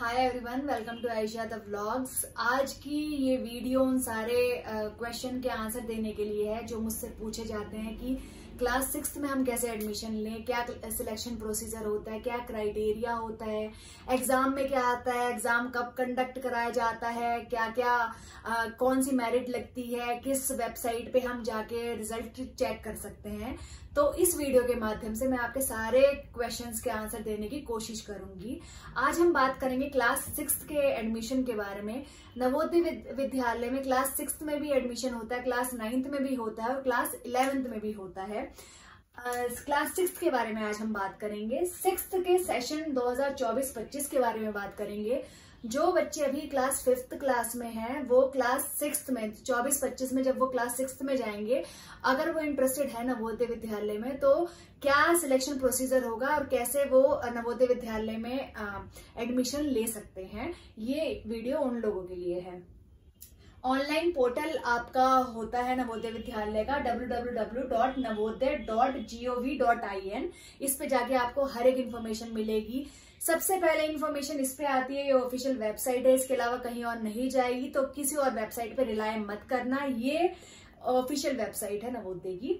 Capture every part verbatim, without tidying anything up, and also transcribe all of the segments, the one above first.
Hi everyone, welcome to Ayesha the vlogs. आज की ये वीडियो उन सारे क्वेश्चन के आंसर देने के लिए है जो मुझसे पूछे जाते हैं कि क्लास सिक्स में हम कैसे एडमिशन लें, क्या सिलेक्शन प्रोसीजर होता है, क्या क्राइटेरिया होता है, एग्जाम में क्या आता है, एग्जाम कब कंडक्ट कराया जाता है, क्या क्या आ, कौन सी मेरिट लगती है, किस वेबसाइट पे हम जाके रिजल्ट चेक कर सकते हैं। तो इस वीडियो के माध्यम से मैं आपके सारे क्वेश्चंस के आंसर देने की कोशिश करूंगी। आज हम बात करेंगे क्लास सिक्स के एडमिशन के बारे में। नवोदय विद्यालय में क्लास सिक्स में भी एडमिशन होता है, क्लास नाइन्थ में भी होता है और क्लास इलेवेंथ में भी होता है। क्लास सिक्स के बारे में आज हम बात करेंगे। सिक्स के सेशन दो हज़ार चौबीस पच्चीस के बारे में बात करेंगे। जो बच्चे अभी क्लास फिफ्थ क्लास में हैं वो क्लास सिक्स में चौबीस पच्चीस में जब वो क्लास सिक्स में जाएंगे, अगर वो इंटरेस्टेड है नवोदय विद्यालय में, तो क्या सिलेक्शन प्रोसीजर होगा और कैसे वो नवोदय विद्यालय में एडमिशन ले सकते हैं, ये वीडियो उन लोगों के लिए है। ऑनलाइन पोर्टल आपका होता है नवोदय विद्यालय का W W W dot Navodaya dot G O V dot I N. इस पे जाके आपको हर एक इन्फॉर्मेशन मिलेगी। सबसे पहले इन्फॉर्मेशन इस पे आती है, ये ऑफिशियल वेबसाइट है, इसके अलावा कहीं और नहीं जाएगी, तो किसी और वेबसाइट पे रिलाय मत करना। ये ऑफिशियल वेबसाइट है नवोदय की।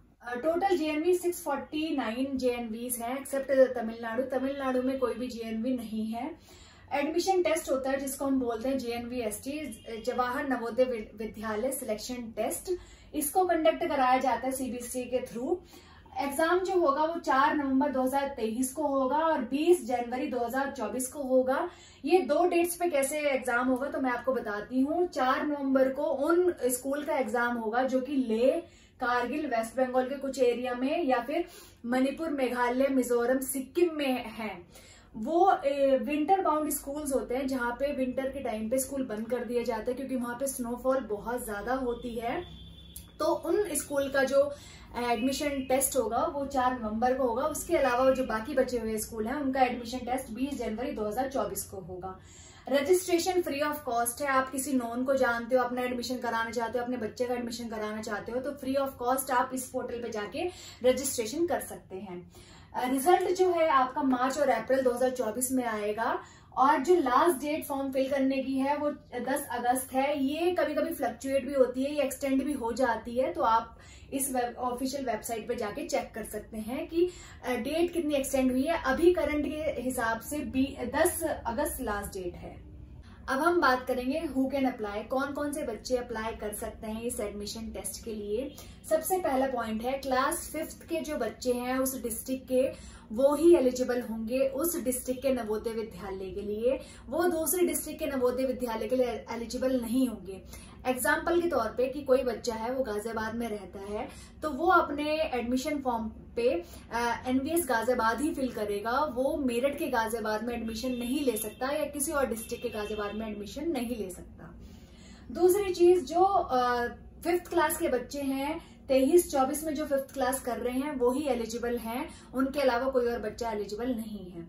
Total JNV six forty nine JNVs हैं एक्सेप्ट तमिलनाडु। तमिलनाडु में कोई भी जेएनवी नहीं है। एडमिशन टेस्ट होता है जिसको हम बोलते हैं जेएनवीएसटी, जवाहर नवोदय विद्यालय सिलेक्शन टेस्ट। इसको कंडक्ट कराया जाता है सीबीएसई के थ्रू। एग्जाम जो होगा वो चार नवंबर दो हज़ार तेईस को होगा और बीस जनवरी दो हज़ार चौबीस को होगा। ये दो डेट्स पे कैसे एग्जाम होगा तो मैं आपको बताती हूँ। चार नवंबर को उन स्कूल का एग्जाम होगा जो कि लेह, कारगिल, वेस्ट बंगाल के कुछ एरिया में या फिर मणिपुर, मेघालय, मिजोरम, सिक्किम में है। वो विंटर बाउंड स्कूल्स होते हैं जहाँ पे विंटर के टाइम पे स्कूल बंद कर दिया जाता है क्योंकि वहां पे स्नोफॉल बहुत ज्यादा होती है। तो उन स्कूल का जो एडमिशन टेस्ट होगा वो चार नवंबर को होगा। उसके अलावा जो बाकी बचे हुए स्कूल हैं उनका एडमिशन टेस्ट बीस जनवरी दो हज़ार चौबीस को होगा। रजिस्ट्रेशन फ्री ऑफ कॉस्ट है। आप किसी नॉन को जानते हो, अपना एडमिशन कराना चाहते हो, अपने बच्चे का एडमिशन कराना चाहते हो, तो फ्री ऑफ कॉस्ट आप इस पोर्टल पे जाके रजिस्ट्रेशन कर सकते हैं। रिजल्ट जो है आपका मार्च और अप्रैल दो हज़ार चौबीस में आएगा और जो लास्ट डेट फॉर्म फिल करने की है वो दस अगस्त है। ये कभी कभी फ्लक्चुएट भी होती है, ये एक्सटेंड भी हो जाती है, तो आप इस ऑफिशियल वेबसाइट पे जाके चेक कर सकते हैं कि डेट कितनी एक्सटेंड हुई है। अभी करंट के हिसाब से दस अगस्त लास्ट डेट है। अब हम बात करेंगे हु कैन अप्लाई, कौन कौन से बच्चे अप्लाई कर सकते हैं इस एडमिशन टेस्ट के लिए। सबसे पहला पॉइंट है क्लास फिफ्थ के जो बच्चे हैं उस डिस्ट्रिक्ट के, वो ही एलिजिबल होंगे उस डिस्ट्रिक्ट के नवोदय विद्यालय के लिए। वो दूसरे डिस्ट्रिक्ट के नवोदय विद्यालय के लिए एलिजिबल नहीं होंगे। एग्जाम्पल के तौर पे कि कोई बच्चा है वो गाजियाबाद में रहता है तो वो अपने एडमिशन फॉर्म पे एनवीएस गाजियाबाद ही फिल करेगा। वो मेरठ के गाजियाबाद में एडमिशन नहीं ले सकता या किसी और डिस्ट्रिक्ट के गाजियाबाद में एडमिशन नहीं ले सकता। दूसरी चीज, जो फिफ्थ क्लास के बच्चे हैं, तेईस चौबीस में जो फिफ्थ क्लास कर रहे हैं वो ही एलिजिबल हैं, उनके अलावा कोई और बच्चा एलिजिबल नहीं है।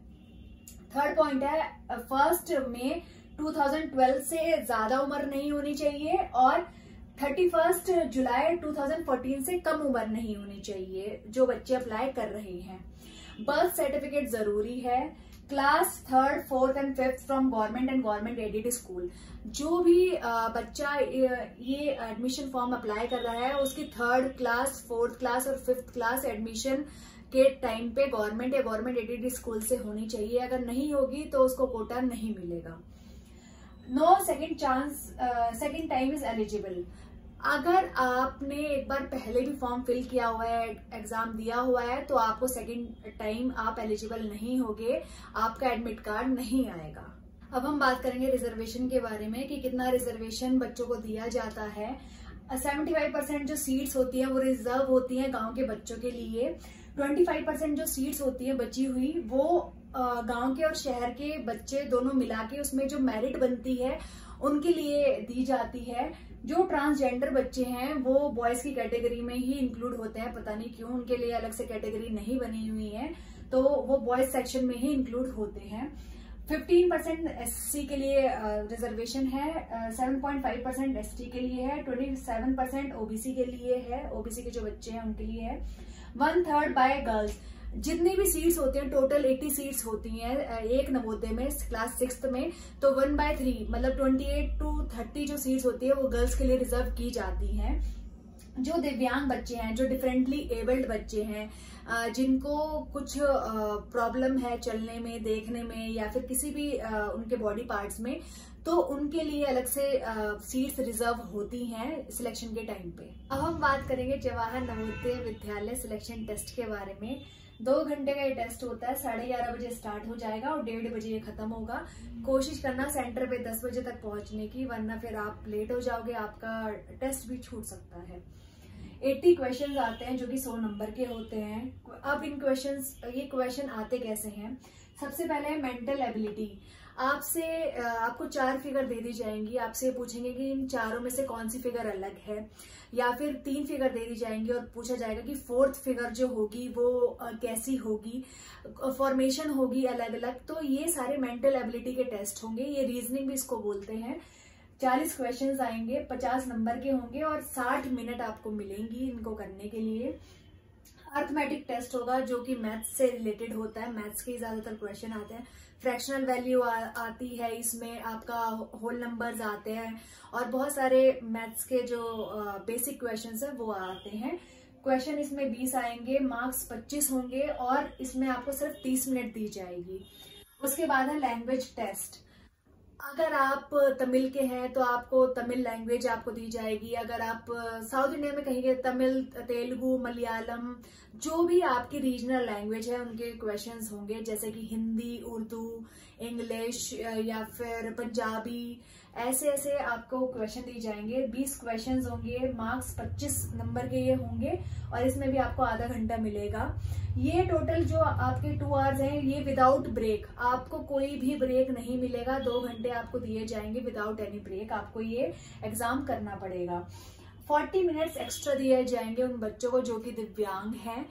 थर्ड पॉइंट है फर्स्ट में दो हज़ार बारह से ज्यादा उम्र नहीं होनी चाहिए और इकतीस जुलाई दो हज़ार चौदह से कम उम्र नहीं होनी चाहिए जो बच्चे अप्लाई कर रहे हैं। बर्थ सर्टिफिकेट जरूरी है। Class third, fourth and fifth from government and government aided school. जो भी बच्चा ये एडमिशन फॉर्म अप्लाई कर रहा है उसकी थर्ड क्लास, फोर्थ क्लास और फिफ्थ क्लास एडमिशन के टाइम पे गवर्नमेंट या गवर्नमेंट एडेड स्कूल से होनी चाहिए। अगर नहीं होगी तो उसको कोटा नहीं मिलेगा। No second chance, second time is eligible. अगर आपने एक बार पहले भी फॉर्म फिल किया हुआ है, एग्जाम दिया हुआ है, तो आपको सेकेंड टाइम आप एलिजिबल नहीं होगे, आपका एडमिट कार्ड नहीं आएगा। अब हम बात करेंगे रिजर्वेशन के बारे में कि कितना रिजर्वेशन बच्चों को दिया जाता है। पचहत्तर परसेंट जो सीट्स होती हैं वो रिजर्व होती हैं गांव के बच्चों के लिए। पच्चीस परसेंट जो सीट्स होती है बची हुई वो गांव के और शहर के बच्चे दोनों मिला के उसमें जो मेरिट बनती है उनके लिए दी जाती है। जो ट्रांसजेंडर बच्चे हैं वो बॉयज की कैटेगरी में ही इंक्लूड होते हैं, पता नहीं क्यों उनके लिए अलग से कैटेगरी नहीं बनी हुई है, तो वो बॉयज सेक्शन में ही इंक्लूड होते हैं। पंद्रह परसेंट एससी के लिए रिजर्वेशन है, सात पॉइंट पाँच परसेंट एसटी के लिए है, सत्ताईस परसेंट ओबीसी के लिए है, ओबीसी के जो बच्चे हैं उनके लिए है, वन थर्ड बाय गर्ल्स। जितनी भी सीट्स होती हैं टोटल अस्सी सीट्स होती हैं एक नवोदय में क्लास सिक्स में, तो वन बाय थ्री मतलब अट्ठाईस टू तीस जो सीट्स होती है वो गर्ल्स के लिए रिजर्व की जाती हैं। जो दिव्यांग बच्चे हैं, जो डिफरेंटली एबल्ड बच्चे हैं, जिनको कुछ प्रॉब्लम है चलने में, देखने में या फिर किसी भी उनके बॉडी पार्ट्स में, तो उनके लिए अलग से सीट्स रिजर्व होती हैं सिलेक्शन के टाइम पे। अब हम बात करेंगे जवाहर नवोदय विद्यालय सिलेक्शन टेस्ट के बारे में। दो घंटे का ये टेस्ट होता है, साढ़े ग्यारह बजे स्टार्ट हो जाएगा और डेढ़ बजे ये खत्म होगा। कोशिश करना सेंटर पे दस बजे तक पहुंचने की, वरना फिर आप लेट हो जाओगे, आपका टेस्ट भी छूट सकता है। अस्सी क्वेश्चंस आते हैं जो कि सौ नंबर के होते हैं। अब इन क्वेश्चंस, ये क्वेश्चन आते कैसे हैं? सबसे पहले है मेंटल एबिलिटी। आपसे आपको चार फिगर दे दी जाएंगी, आपसे पूछेंगे कि इन चारों में से कौन सी फिगर अलग है, या फिर तीन फिगर दे दी जाएंगी और पूछा जाएगा कि फोर्थ फिगर जो होगी वो कैसी होगी, फॉर्मेशन होगी अलग अलग। तो ये सारे मेंटल एबिलिटी के टेस्ट होंगे, ये रीजनिंग भी इसको बोलते हैं। चालीस क्वेश्चंस आएंगे, पचास नंबर के होंगे और साठ मिनट आपको मिलेंगी इनको करने के लिए। अर्थमेटिक टेस्ट होगा जो कि मैथ्स से रिलेटेड होता है, मैथ्स के ज्यादातर क्वेश्चन आते हैं। फ्रैक्शनल वैल्यू आती है इसमें, आपका होल नंबर्स आते हैं और बहुत सारे मैथ्स के जो बेसिक क्वेश्चंस है वो आते हैं। क्वेश्चन इसमें बीस आएंगे, मार्क्स पच्चीस होंगे और इसमें आपको सिर्फ तीस मिनट दी जाएगी। उसके बाद है लैंग्वेज टेस्ट। अगर आप तमिल के हैं तो आपको तमिल लैंग्वेज आपको दी जाएगी। अगर आप साउथ इंडिया में कहेंगे तमिल, तेलुगु, मलयालम, जो भी आपकी रीजनल लैंग्वेज है उनके क्वेश्चंस होंगे, जैसे कि हिंदी, उर्दू, इंग्लिश या फिर पंजाबी, ऐसे ऐसे आपको क्वेश्चन दिए जाएंगे। बीस क्वेश्चंस होंगे, मार्क्स पच्चीस नंबर के ये होंगे और इसमें भी आपको आधा घंटा मिलेगा। ये टोटल जो आपके टू आवर्स हैं ये विदाउट ब्रेक, आपको कोई भी ब्रेक नहीं मिलेगा। दो घंटे आपको दिए जाएंगे विदाउट एनी ब्रेक, आपको ये एग्जाम करना पड़ेगा। चालीस मिनट्स एक्स्ट्रा दिए जाएंगे उन बच्चों को जो कि दिव्यांग हैं,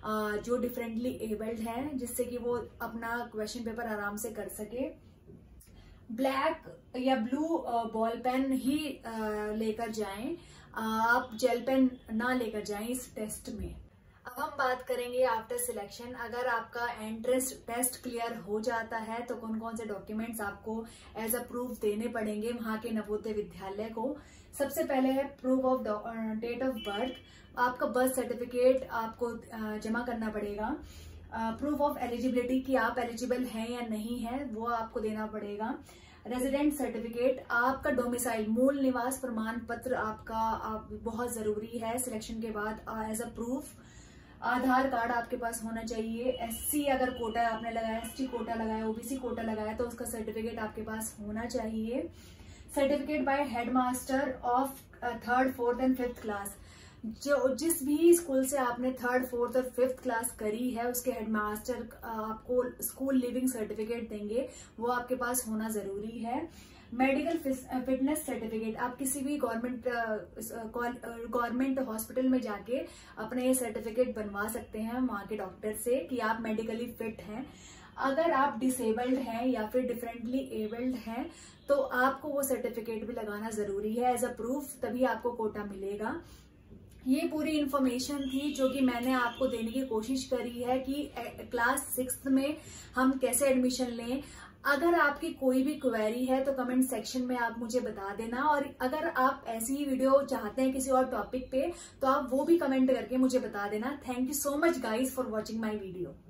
जो डिफरेंटली एबल्ड हैं, जिससे कि वो अपना क्वेश्चन पेपर आराम से कर सके। ब्लैक या ब्लू बॉल पेन ही लेकर जाएं, आप जेल पेन ना लेकर जाएं इस टेस्ट में। अब हम बात करेंगे आफ्टर सिलेक्शन। अगर आपका एंट्रेंस टेस्ट क्लियर हो जाता है तो कौन कौन से डॉक्यूमेंट्स आपको एज अ प्रूफ देने पड़ेंगे वहां के नवोदय विद्यालय को। सबसे पहले है proof of date of birth, आपका बर्थ सर्टिफिकेट आपको जमा करना पड़ेगा। प्रूफ ऑफ एलिजिबिलिटी कि आप एलिजिबल हैं या नहीं है वो आपको देना पड़ेगा। रेजिडेंट सर्टिफिकेट, आपका डोमिसाइल मूल निवास प्रमाण पत्र आपका आप, बहुत जरूरी है सिलेक्शन के बाद as a proof. Aadhaar card आपके पास होना चाहिए। एससी अगर कोटा आपने लगाया, एसटी कोटा लगाया, ओबीसी कोटा लगाया तो उसका सर्टिफिकेट आपके पास होना चाहिए। Certificate by headmaster of third, fourth and fifth class, जो जिस भी स्कूल से आपने थर्ड, फोर्थ और फिफ्थ क्लास करी है उसके हेडमास्टर आपको स्कूल लिविंग सर्टिफिकेट देंगे, वो आपके पास होना जरूरी है। मेडिकल फिटनेस सर्टिफिकेट, आप किसी भी गवर्नमेंट गवर्नमेंट हॉस्पिटल में जाके अपने ये सर्टिफिकेट बनवा सकते हैं वहां के डॉक्टर से कि आप मेडिकली फिट हैं। अगर आप डिसेबल्ड हैं या फिर डिफरेंटली एबल्ड हैं तो आपको वो सर्टिफिकेट भी लगाना जरूरी है एज अ प्रूफ, तभी आपको कोटा मिलेगा। ये पूरी इन्फॉर्मेशन थी जो कि मैंने आपको देने की कोशिश करी है कि क्लास सिक्स्थ में हम कैसे एडमिशन लें। अगर आपकी कोई भी क्वेरी है तो कमेंट सेक्शन में आप मुझे बता देना, और अगर आप ऐसी ही वीडियो चाहते हैं किसी और टॉपिक पे तो आप वो भी कमेंट करके मुझे बता देना। Thank you so much guys for watching my video.